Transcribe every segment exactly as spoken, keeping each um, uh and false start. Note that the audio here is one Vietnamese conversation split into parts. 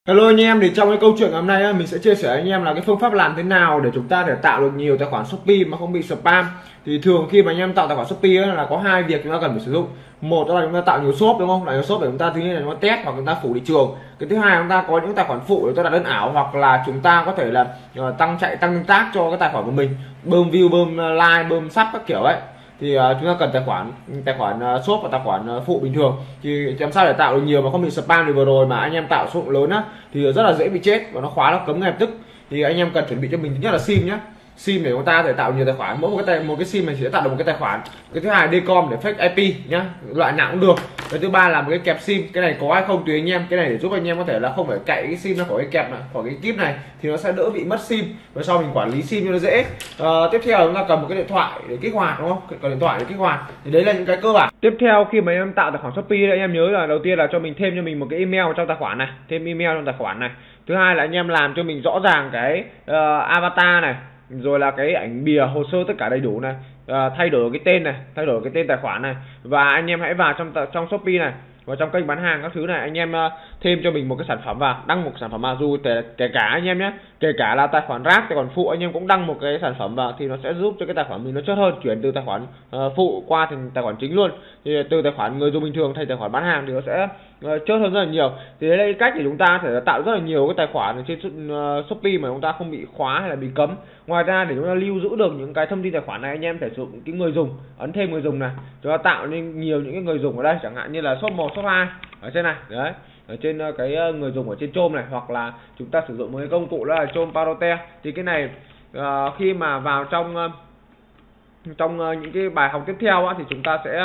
Hello anh em, thì trong cái câu chuyện hôm nay á, mình sẽ chia sẻ với anh em là cái phương pháp làm thế nào để chúng ta để tạo được nhiều tài khoản Shopee mà không bị spam. Thì thường khi mà anh em tạo tài khoản Shopee á, là có hai việc chúng ta cần phải sử dụng. Một đó là chúng ta tạo nhiều shop, đúng không? Tạo nhiều shop để chúng ta thứ nhất là chúng ta test hoặc chúng ta phủ thị trường. Cái thứ hai chúng ta có những tài khoản phụ để chúng ta đặt đơn ảo, hoặc là chúng ta có thể là uh, tăng chạy tăng tương tác cho cái tài khoản của mình, bơm view, bơm like, bơm sub các kiểu ấy. Thì uh, chúng ta cần tài khoản tài khoản uh, shop và tài khoản uh, phụ bình thường. Thì làm sao để tạo được nhiều mà không bị spam? Thì vừa rồi mà anh em tạo số lượng lớn á thì rất là dễ bị chết và nó khóa, nó cấm ngay lập tức. Thì anh em cần chuẩn bị cho mình thứ nhất là sim nhé, sim để chúng ta có thể tạo nhiều tài khoản. Mỗi một cái tài, một cái sim này chỉ sẽ tạo được một cái tài khoản. Cái thứ hai là decom để fake i pê nhá, loại nào cũng được. Cái thứ ba là một cái kẹp sim, cái này có hay không tùy anh em. Cái này để giúp anh em có thể là không phải cạy cái sim ra khỏi cái kẹp này, khỏi cái kíp này, thì nó sẽ đỡ bị mất sim và sau mình quản lý sim cho nó dễ. À, tiếp theo chúng ta cầm một cái điện thoại để kích hoạt, đúng không? Cầm điện thoại để kích hoạt. Thì đấy là những cái cơ bản. Tiếp theo khi mà anh em tạo tài khoản Shopee, anh em nhớ là đầu tiên là cho mình thêm cho mình một cái email trong tài khoản này, thêm email trong tài khoản này. Thứ hai là anh em làm cho mình rõ ràng cái uh, avatar này, rồi là cái ảnh bìa, hồ sơ tất cả đầy đủ này, uh, thay đổi cái tên này, thay đổi cái tên tài khoản này. Và anh em hãy vào trong trong Shopee này, vào trong kênh bán hàng các thứ này, anh em uh, thêm cho mình một cái sản phẩm vào, đăng một sản phẩm vào, dù kể, kể cả anh em nhé, kể cả là tài khoản rác, tài khoản phụ, anh em cũng đăng một cái sản phẩm vào thì nó sẽ giúp cho cái tài khoản mình nó chốt hơn, chuyển từ tài khoản uh, phụ qua thành tài khoản chính luôn. Thì từ tài khoản người dùng bình thường thành tài khoản bán hàng thì nó sẽ uh, chốt hơn rất là nhiều. Thì đấy là cách để chúng ta thể tạo rất là nhiều cái tài khoản trên uh, Shopee mà chúng ta không bị khóa hay là bị cấm. Ngoài ra để chúng ta lưu giữ được những cái thông tin tài khoản này, anh em thể sử dụng cái người dùng, ấn thêm người dùng này, chúng ta tạo nên nhiều những cái người dùng ở đây, chẳng hạn như là shop một, shop hai ở trên này đấy, ở trên cái người dùng ở trên Chrome này, hoặc là chúng ta sử dụng một cái công cụ đó là Chrome Parote. Thì cái này uh, khi mà vào trong uh, trong uh, những cái bài học tiếp theo á, thì chúng ta sẽ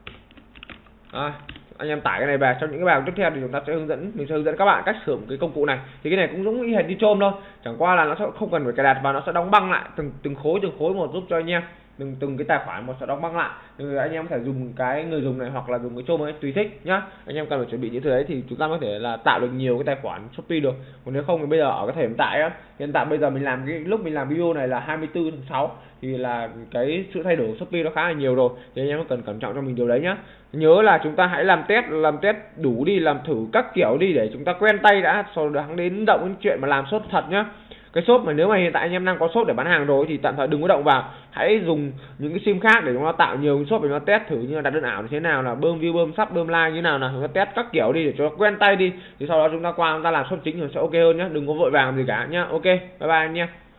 à, anh em tải cái này về. Trong những cái bài học tiếp theo thì chúng ta sẽ hướng dẫn mình sẽ hướng dẫn các bạn cách sử dụng cái công cụ này. Thì cái này cũng giống y hệt như Chrome thôi, chẳng qua là nó sẽ không cần phải cài đặt và nó sẽ đóng băng lại từng từng khối từng khối một, giúp cho anh em từng từng cái tài khoản một sẽ đóng băng lại. Thì anh em có thể dùng cái người dùng này hoặc là dùng cái Chrome ấy tùy thích nhá. Anh em cần phải chuẩn bị những thứ đấy thì chúng ta có thể là tạo được nhiều cái tài khoản Shopee được. Còn nếu không thì bây giờ ở cái thời điểm tại á, hiện tại bây giờ mình làm cái lúc mình làm video này là hai mươi tư tháng sáu, thì là cái sự thay đổi của Shopee nó khá là nhiều rồi, thì anh em cần cẩn trọng cho mình điều đấy nhá. Nhớ là chúng ta hãy làm test làm test đủ đi, làm thử các kiểu đi để chúng ta quen tay đã, sau đó đến động đến chuyện mà làm shop thật nhá. Cái shop mà nếu mà hiện tại anh em đang có shop để bán hàng rồi thì tạm thời đừng có động vào, hãy dùng những cái sim khác để chúng ta tạo nhiều shop để chúng ta test thử, như là đặt đơn ảo như thế nào, là bơm view, bơm sub, bơm like như nào, là chúng ta test các kiểu đi để cho nó quen tay đi, thì sau đó chúng ta qua chúng ta làm shop chính thì nó sẽ ok hơn nhá. Đừng có vội vàng gì cả nhá. Ok, bye bye anh em.